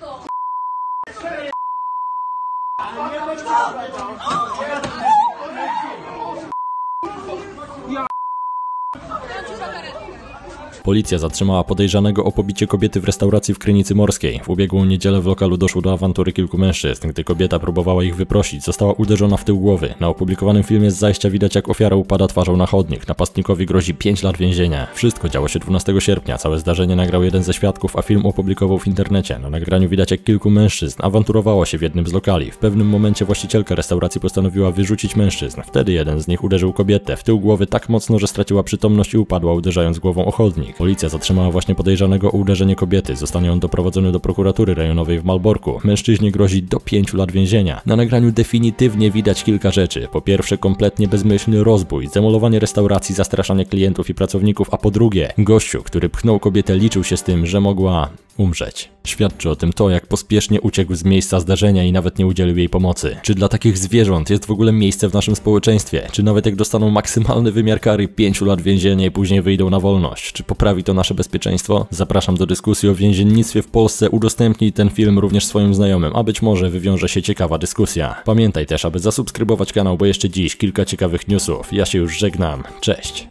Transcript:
Policja zatrzymała podejrzanego o pobicie kobiety w restauracji w Krynicy Morskiej. W ubiegłą niedzielę w lokalu doszło do awantury kilku mężczyzn. Gdy kobieta próbowała ich wyprosić, została uderzona w tył głowy. Na opublikowanym filmie z zajścia widać, jak ofiara upada twarzą na chodnik. Napastnikowi grozi 5 lat więzienia. Wszystko działo się 12 sierpnia. Całe zdarzenie nagrał jeden ze świadków, a film opublikował w internecie. Na nagraniu widać, jak kilku mężczyzn awanturowało się w jednym z lokali. W pewnym momencie właścicielka restauracji postanowiła wyrzucić mężczyzn. Wtedy jeden z nich uderzył kobietę w tył głowy tak mocno, że straciła przytomność i upadła, uderzając głową o chodnik. Policja zatrzymała właśnie podejrzanego o uderzenie kobiety. Zostanie on doprowadzony do prokuratury rejonowej w Malborku. Mężczyźnie grozi do 5 lat więzienia. Na nagraniu definitywnie widać kilka rzeczy. Po pierwsze, kompletnie bezmyślny rozbój, zdemolowanie restauracji, zastraszanie klientów i pracowników, a po drugie, gościu, który pchnął kobietę, liczył się z tym, że mogła umrzeć. Świadczy o tym to, jak pospiesznie uciekł z miejsca zdarzenia i nawet nie udzielił jej pomocy. Czy dla takich zwierząt jest w ogóle miejsce w naszym społeczeństwie? Czy nawet jak dostaną maksymalny wymiar kary 5 lat więzienia i później wyjdą na wolność? Czy poprawi to nasze bezpieczeństwo? Zapraszam do dyskusji o więziennictwie w Polsce. Udostępnij ten film również swoim znajomym, a być może wywiąże się ciekawa dyskusja. Pamiętaj też, aby zasubskrybować kanał, bo jeszcze dziś kilka ciekawych newsów. Ja się już żegnam. Cześć!